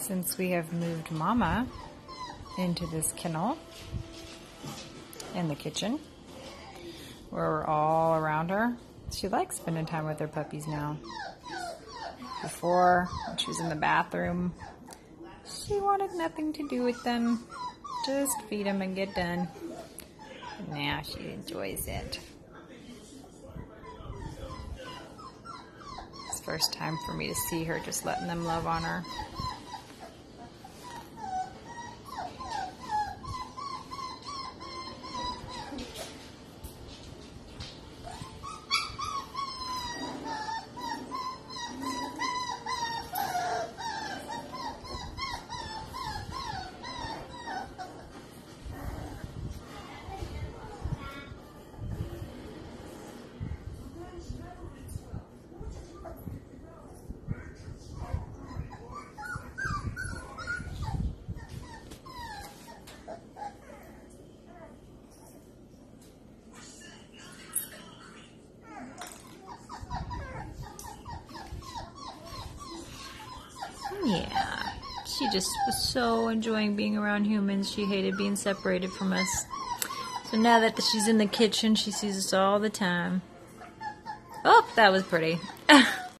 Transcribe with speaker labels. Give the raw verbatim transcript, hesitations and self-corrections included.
Speaker 1: since we have moved Mama into this kennel in the kitchen where we're all around her. She likes spending time with her puppies now. Before, when she was in the bathroom, she wanted nothing to do with them. Just feed them and get done. And now she enjoys it. It's the first time for me to see her just letting them love on her. Yeah, she just was so enjoying being around humans. She hated being separated from us. So now that she's in the kitchen, she sees us all the time. Oh, that was pretty.